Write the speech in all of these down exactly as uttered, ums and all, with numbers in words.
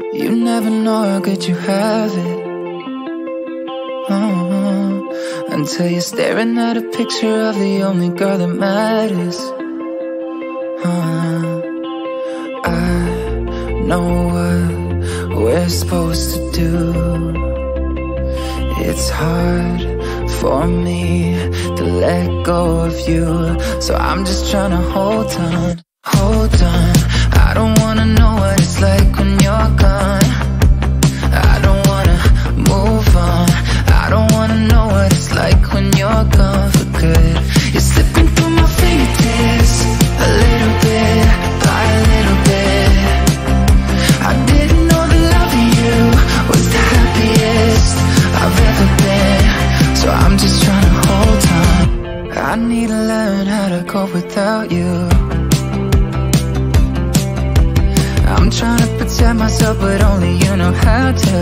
You never know how good you have it, uh-huh. Until you're staring at a picture of the only girl that matters, uh-huh. I know what we're supposed to do. It's hard for me to let go of you, so I'm just trying to hold on, hold on. I don't wanna know what it's like when you're gone. I don't wanna move on. I don't wanna know what it's like when you're gone for good. You're slipping through my fingertips, a little bit by a little bit. I didn't know that loving you was the happiest I've ever been, so I'm just trying to hold on. I need to learn how to cope without you. I'm trying to protect myself, but only you know how to.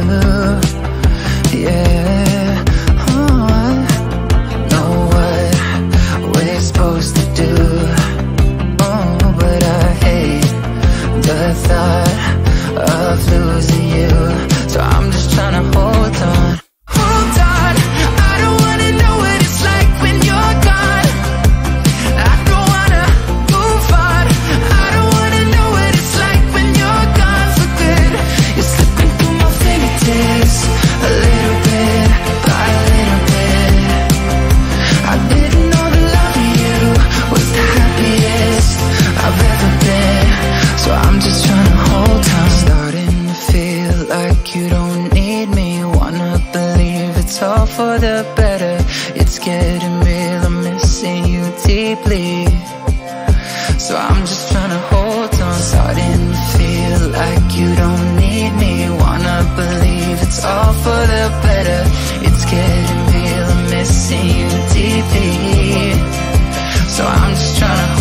Yeah, oh, I know what we're supposed to do. Oh, but I hate the thought of losing you, so I'm just trying to hold on. Hold on, I don't wanna know what it's like when you're gone. I don't wanna move on. I don't wanna know what it's like when you're gone for good. You're slipping through my fingertips, a little bit by a little bit. I didn't know that loving you was the happiest I've ever been, so I'm just trying to hold on. Starting to feel like you don't need me. Wanna believe it's all for the better. It's getting real, I'm missing you deeply, so I'm just trying to hold on. Starting to feel like you don't need me. Wanna believe it's all for the better. It's getting real, I'm missing you deeply, so I'm just trying to